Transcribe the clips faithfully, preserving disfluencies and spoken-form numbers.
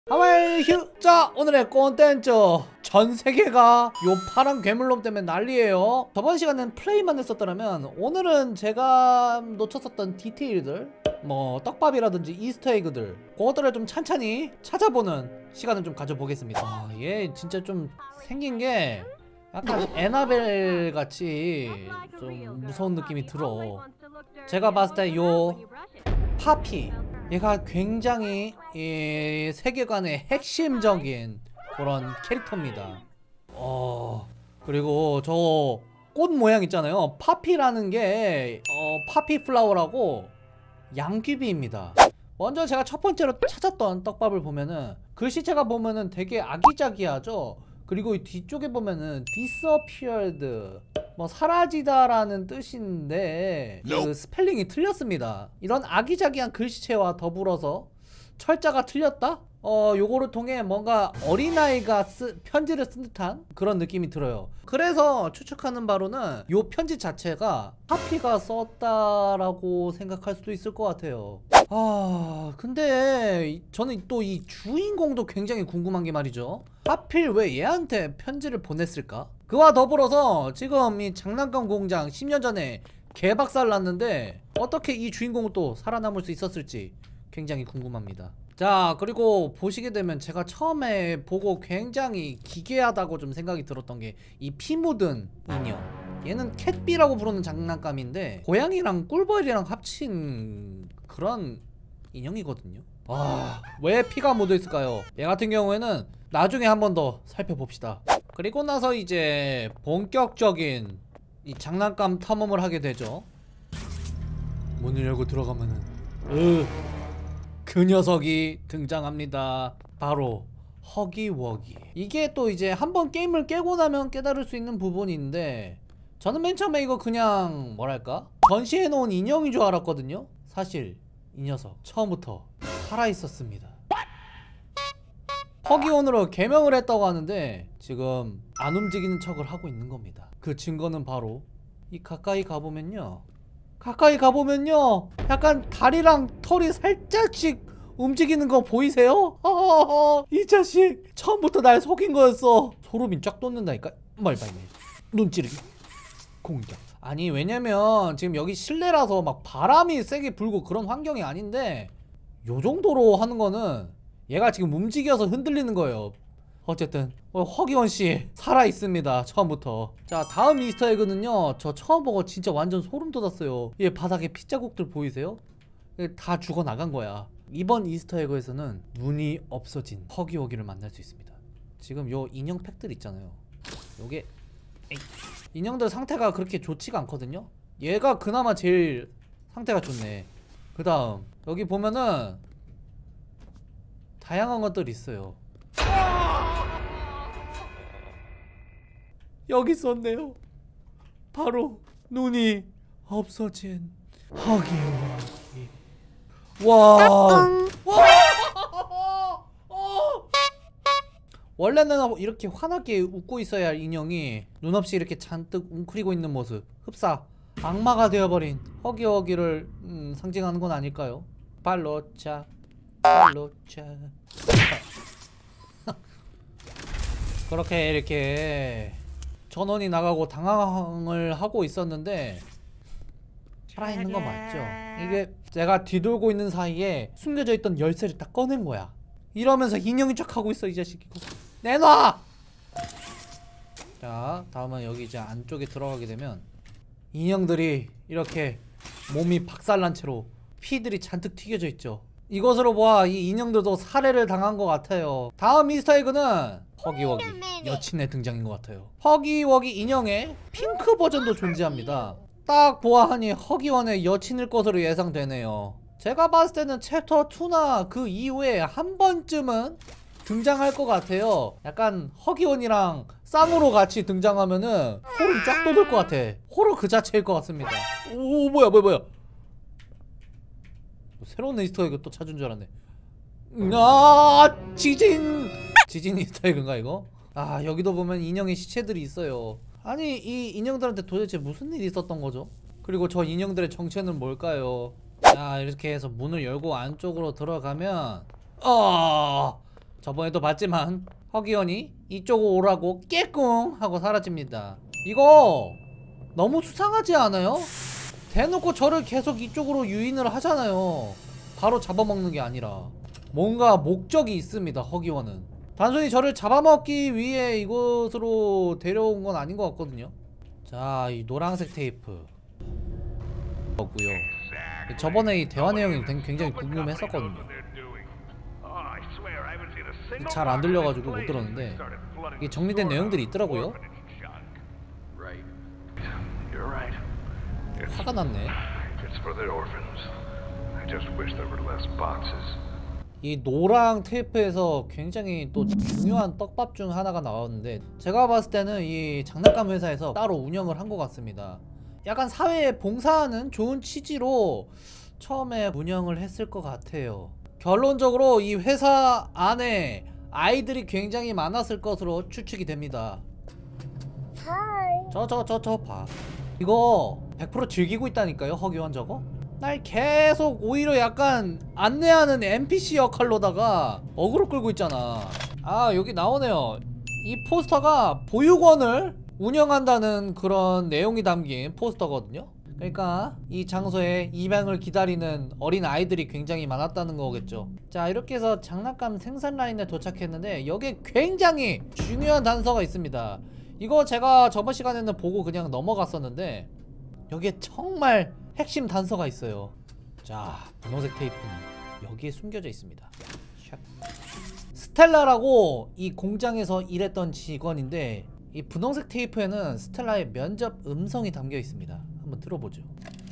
하와이 휴! 자, 오늘의 콘텐츠 전세계가 요 파란 괴물놈 때문에 난리에요. 저번 시간엔 플레이만 했었더라면 오늘은 제가 놓쳤었던 디테일들, 뭐 떡밥이라든지 이스터에그들, 그것들을 좀 찬찬히 찾아보는 시간을 좀 가져보겠습니다. 아, 얘 진짜 좀 생긴게 약간 에나벨 같이 좀 무서운 느낌이 들어. 제가 봤을 때 요 파피, 얘가 굉장히 이 세계관의 핵심적인 그런 캐릭터입니다. 어 그리고 저 꽃 모양 있잖아요. 파피라는 게 어, 파피 플라워라고 양귀비입니다. 먼저 제가 첫 번째로 찾았던 떡밥을 보면은 글씨체가 보면은 되게 아기자기하죠. 그리고 이 뒤쪽에 보면은 disappeared, 뭐 사라지다 라는 뜻인데 그 스펠링이 틀렸습니다. 이런 아기자기한 글씨체와 더불어서 철자가 틀렸다? 어 요거를 통해 뭔가 어린아이가 쓰, 편지를 쓴 듯한 그런 느낌이 들어요. 그래서 추측하는 바로는 요 편지 자체가 파피가 썼다라고 생각할 수도 있을 것 같아요. 아 근데 저는 또 이 주인공도 굉장히 궁금한 게 말이죠. 하필 왜 얘한테 편지를 보냈을까? 그와 더불어서 지금 이 장난감 공장 십 년 전에 개박살 났는데 어떻게 이 주인공은 또 살아남을 수 있었을지 굉장히 궁금합니다. 자, 그리고 보시게 되면 제가 처음에 보고 굉장히 기괴하다고 좀 생각이 들었던 게 이 피 묻은 인형, 얘는 캣비라고 부르는 장난감인데 고양이랑 꿀벌이랑 합친 그런 인형이거든요. 아, 왜 피가 묻어 있을까요? 얘 같은 경우에는 나중에 한 번 더 살펴봅시다. 그리고 나서 이제 본격적인 이 장난감 탐험을 하게 되죠. 문을 열고 들어가면은 으, 그 녀석이 등장합니다. 바로 허기워기. 이게 또 이제 한번 게임을 깨고 나면 깨달을 수 있는 부분인데, 저는 맨 처음에 이거 그냥 뭐랄까 전시해놓은 인형인 줄 알았거든요. 사실 이 녀석 처음부터 살아있었습니다. 허기원으로 개명을 했다고 하는데 지금 안 움직이는 척을 하고 있는 겁니다. 그 증거는 바로 이 가까이 가보면요, 가까이 가보면요 약간 다리랑 털이 살짝씩 움직이는 거 보이세요? 어어어, 이 자식 처음부터 날 속인 거였어. 소름이 쫙 돋는다니까. 말봐요. 눈 찌르기 공격. 아니 왜냐면 지금 여기 실내라서 막 바람이 세게 불고 그런 환경이 아닌데 요 정도로 하는 거는 얘가 지금 움직여서 흔들리는 거예요. 어쨌든 어, 허기원씨 살아있습니다. 처음부터. 자, 다음 이스터에그는요, 저 처음 보고 진짜 완전 소름 돋았어요. 얘 바닥에 핏자국들 보이세요? 다 죽어나간 거야. 이번 이스터에그에서는 눈이 없어진 허기워기를 만날 수 있습니다. 지금 요 인형 팩들 있잖아요, 요게 에이, 인형들 상태가 그렇게 좋지가 않거든요. 얘가 그나마 제일 상태가 좋네. 그 다음 여기 보면은 다양한 것들이 있어요. 여기 있었네요. 바로 눈이 없어진 허기워기. 와, 와! 원래는 이렇게 환하게 웃고 있어야 할 인형이 눈 없이 이렇게 잔뜩 웅크리고 있는 모습, 흡사 악마가 되어버린 허기워기를 음, 상징하는 건 아닐까요? 발로차 발로차. 그렇게 이렇게 전원이 나가고 당황을 하고 있었는데 살아있는 거 맞죠? 이게 제가 뒤돌고 있는 사이에 숨겨져 있던 열쇠를 딱 꺼낸 거야. 이러면서 인형인 척 하고 있어 이 자식. 이거 내놔! 자, 다음은 여기 이제 안쪽에 들어가게 되면 인형들이 이렇게 몸이 박살난 채로 피들이 잔뜩 튀겨져 있죠. 이것으로 보아 이 인형들도 살해를 당한 것 같아요. 다음 이스터에그는 허기워기 여친의 등장인 것 같아요. 허기워기 인형의 핑크 버전도 존재합니다. 딱 보아하니 허기원의 여친일 것으로 예상되네요. 제가 봤을 때는 챕터 이나 그 이후에 한 번쯤은 등장할 것 같아요. 약간 허기원이랑 쌍으로 같이 등장하면은 소름 쫙 돋을 것 같아. 호러 그 자체일 것 같습니다. 오, 뭐야 뭐야 뭐야, 새로운 이스터에그 또 찾은 줄 알았네. 아, 지진! 지진 이스터에그인가 이거? 아, 여기도 보면 인형의 시체들이 있어요. 아니 이 인형들한테 도대체 무슨 일이 있었던 거죠? 그리고 저 인형들의 정체는 뭘까요? 자, 이렇게 해서 문을 열고 안쪽으로 들어가면 어 저번에도 봤지만 허기원이 이쪽으로 오라고 깨꿍 하고 사라집니다. 이거 너무 수상하지 않아요? 대놓고 저를 계속 이쪽으로 유인을 하잖아요. 바로 잡아먹는 게 아니라 뭔가 목적이 있습니다. 허기원은 단순히 저를 잡아먹기 위해 이곳으로 데려온 건 아닌 것 같거든요. 자, 이 노란색 테이프 없고요. 저번에 이 대화 내용이 굉장히 궁금했었거든요. 잘 안 들려가지고 못 들었는데 이게 정리된 내용들이 있더라고요. 화가 났네. 이 노랑 테이프에서 굉장히 또 중요한 떡밥 중 하나가 나왔는데, 제가 봤을 때는 이 장난감 회사에서 따로 운영을 한 것 같습니다. 약간 사회에 봉사하는 좋은 취지로 처음에 운영을 했을 것 같아요. 결론적으로 이 회사 안에 아이들이 굉장히 많았을 것으로 추측이 됩니다. 저 저 저 저 봐. 이거 백 퍼센트 즐기고 있다니까요, 허기원 저거? 날 계속 오히려 약간 안내하는 엔피씨 역할로다가 어그로 끌고 있잖아. 아, 여기 나오네요. 이 포스터가 보육원을 운영한다는 그런 내용이 담긴 포스터거든요. 그러니까 이 장소에 입양을 기다리는 어린 아이들이 굉장히 많았다는 거겠죠. 자, 이렇게 해서 장난감 생산 라인에 도착했는데 여기에 굉장히 중요한 단서가 있습니다. 이거 제가 저번 시간에는 보고 그냥 넘어갔었는데 여기에 정말 핵심 단서가 있어요. 자, 분홍색 테이프는 여기에 숨겨져 있습니다. 샷. 스텔라라고 이 공장에서 일했던 직원인데, 이 분홍색 테이프에는 스텔라의 면접 음성이 담겨 있습니다. 한번 들어보죠.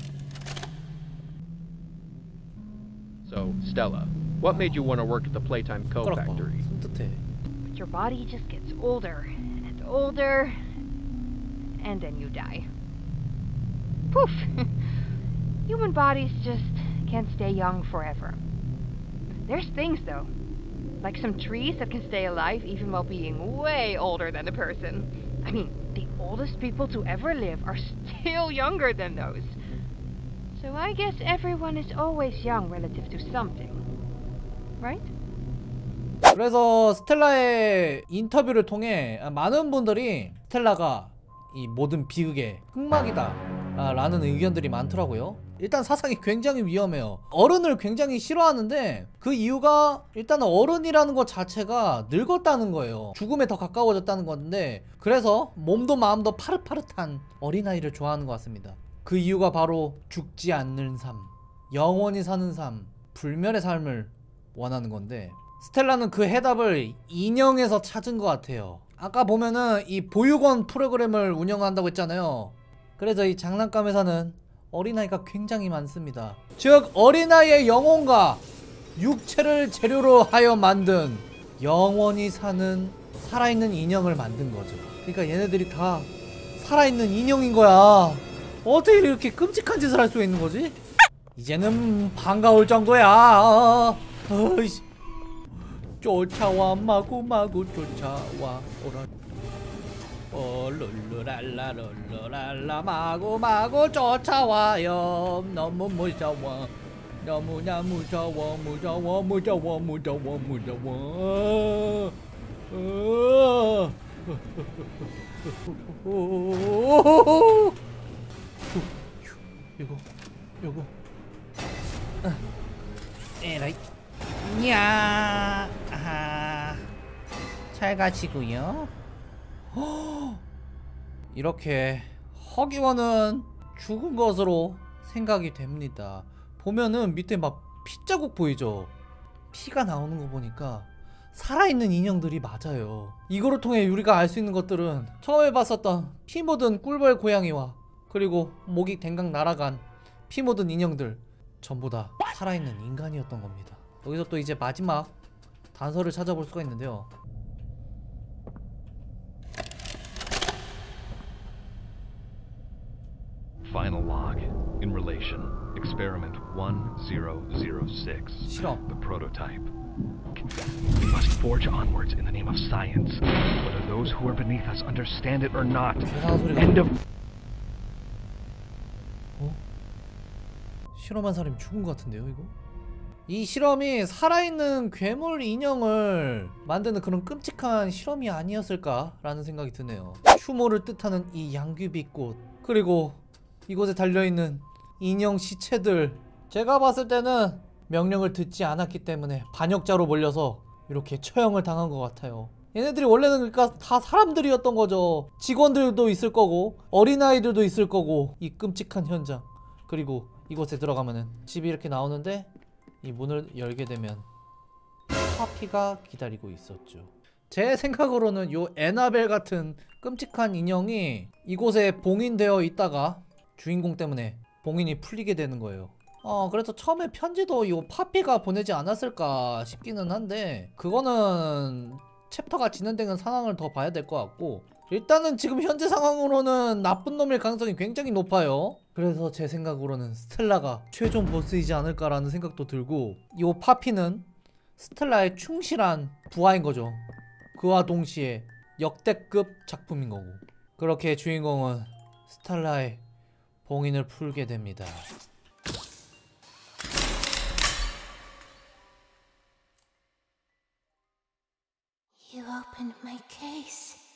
So, Stella, what made you want to work at the Playtime Co. factory? 손뜻해. Your body just gets older and older, and then you die. Poof! Human bodies just can't stay young forever. There's things though, like some trees that can stay alive even while being way older than a person. I mean, the oldest people to ever live are still younger than those. So I guess everyone is always young relative to something, right? 그래서 스텔라의 인터뷰를 통해 많은 분들이 스텔라가 이 모든 비극의 흑막이다 라는 의견들이 많더라고요. 일단 사상이 굉장히 위험해요. 어른을 굉장히 싫어하는데 그 이유가 일단 어른이라는 것 자체가 늙었다는 거예요. 죽음에 더 가까워졌다는 건데, 그래서 몸도 마음도 파릇파릇한 어린아이를 좋아하는 것 같습니다. 그 이유가 바로 죽지 않는 삶, 영원히 사는 삶, 불멸의 삶을 원하는 건데, 스텔라는 그 해답을 인형에서 찾은 것 같아요. 아까 보면은 이 보육원 프로그램을 운영한다고 했잖아요. 그래서 이 장난감 회사는 어린아이가 굉장히 많습니다. 즉 어린아이의 영혼과 육체를 재료로 하여 만든 영원히 사는 살아있는 인형을 만든 거죠. 그러니까 얘네들이 다 살아있는 인형인 거야. 어떻게 이렇게 끔찍한 짓을 할 수 있는 거지? 이제는 반가울 정도야. 어이씨. 쫓아와 마구마구 쫓아와 오라. 어 룰루랄라 룰루랄라 마구마구 쫓아와요. 너무 무서워, 너무나 무서워, 무서워, 무서워, 무서워, 무서워. 요거 요거 에라이 야 아하 잘 가시고요. 이렇게 허기원은 죽은 것으로 생각이 됩니다. 보면은 밑에 막 피자국 보이죠? 피가 나오는 거 보니까 살아있는 인형들이 맞아요. 이거를 통해 우리가 알 수 있는 것들은 처음에 봤었던 피 묻은 꿀벌 고양이와 그리고 목이 댕강 날아간 피 묻은 인형들 전부 다 살아있는 인간이었던 겁니다. 여기서 또 이제 마지막 단서를 찾아볼 수가 있는데요. Final log in relation. Experiment one zero zero six. 실험. The prototype. We must forge onwards in the name of science, whether those who are beneath us understand it or not. End of. 어? 실험한 사람이 죽은 것 같은데요, 이거? 이 실험이 살아있는 괴물 인형을 만드는 그런 끔찍한 실험이 아니었을까라는 생각이 드네요. 추모를 뜻하는 이 양귀비꽃, 그리고 이곳에 달려있는 인형 시체들, 제가 봤을 때는 명령을 듣지 않았기 때문에 반역자로 몰려서 이렇게 처형을 당한 것 같아요. 얘네들이 원래는 그러니까 다 사람들이었던 거죠. 직원들도 있을 거고 어린아이들도 있을 거고. 이 끔찍한 현장, 그리고 이곳에 들어가면은 집이 이렇게 나오는데 이 문을 열게 되면 파피가 기다리고 있었죠. 제 생각으로는 요 에나벨 같은 끔찍한 인형이 이곳에 봉인되어 있다가 주인공 때문에 봉인이 풀리게 되는 거예요. 어 그래서 처음에 편지도 요 파피가 보내지 않았을까 싶기는 한데, 그거는 챕터가 진행되는 상황을 더 봐야 될 것 같고, 일단은 지금 현재 상황으로는 나쁜 놈일 가능성이 굉장히 높아요. 그래서 제 생각으로는 스텔라가 최종 보스이지 않을까라는 생각도 들고, 요 파피는 스텔라의 충실한 부하인 거죠. 그와 동시에 역대급 작품인 거고. 그렇게 주인공은 스텔라의 봉인을 풀게 됩니다. You opened my case.